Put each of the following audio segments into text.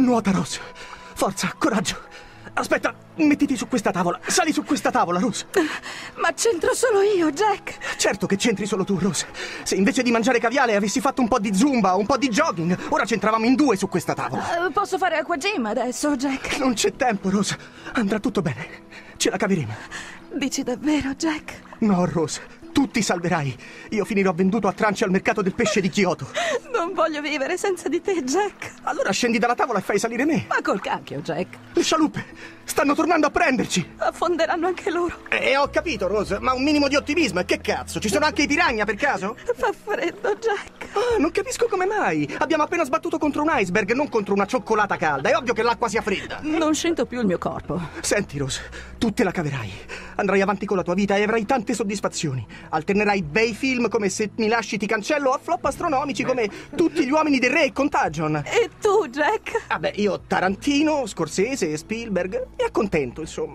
nuota, Rose. Forza, coraggio. Aspetta, mettiti su questa tavola. Sali su questa tavola, Rose. Ma c'entro solo io, Jack. Certo che c'entri solo tu, Rose. Se invece di mangiare caviale avessi fatto un po' di zumba, un po' di jogging, ora c'entravamo in 2 su questa tavola. Posso fare acquagym adesso, Jack? Non c'è tempo, Rose. Andrà tutto bene. Ce la caveremo. Dici davvero, Jack? No, Rose. Tu ti salverai. Io finirò venduto a trance al mercato del pesce di Kyoto. Non voglio vivere senza di te, Jack. Allora scendi dalla tavola e fai salire me. Ma col cacchio, Jack. Le scialuppe stanno tornando a prenderci. Affonderanno anche loro. Ho capito, Rose, ma un minimo di ottimismo. E che cazzo? Ci sono anche i piranha, per caso? Fa freddo, Jack. Ah, non capisco come mai. Abbiamo appena sbattuto contro un iceberg, non contro una cioccolata calda. È ovvio che l'acqua sia fredda. Non sento più il mio corpo. Senti, Rose, tu te la caverai. Andrai avanti con la tua vita e avrai tante soddisfazioni. Alternerai bei film come Se mi lasci ti cancello a flop astronomici come Tutti gli uomini del re e Contagion. E tu, Jack? Vabbè, io Tarantino, Scorsese, Spielberg. Mi accontento, insomma.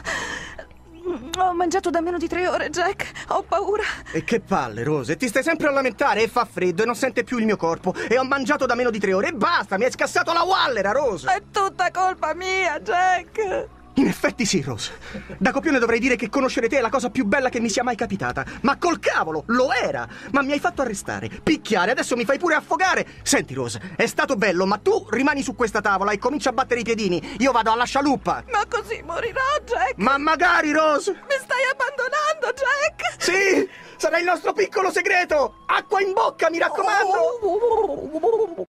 Ho mangiato da meno di 3 ore, Jack. Ho paura. E che palle, Rose. Ti stai sempre a lamentare e fa freddo e non sente più il mio corpo. E ho mangiato da meno di 3 ore e basta. Mi hai scassato la Wallera, Rose. È tutta colpa mia, Jack. In effetti sì, Rose. Da copione dovrei dire che conoscere te è la cosa più bella che mi sia mai capitata. Ma col cavolo, lo era! Ma mi hai fatto arrestare, picchiare, adesso mi fai pure affogare. Senti, Rose, è stato bello, ma tu rimani su questa tavola e comincia a battere i piedini. Io vado alla scialuppa. Ma così morirò, Jack. Ma magari, Rose! Mi stai abbandonando, Jack. Sì! Sarà il nostro piccolo segreto! Acqua in bocca, mi raccomando!